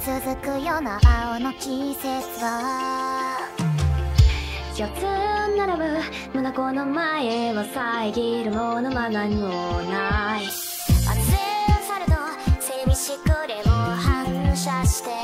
続くような青の季節は四つ並ぶ胸子の前は遮るものは何もない。 アクセルサルト整備しくれを反射して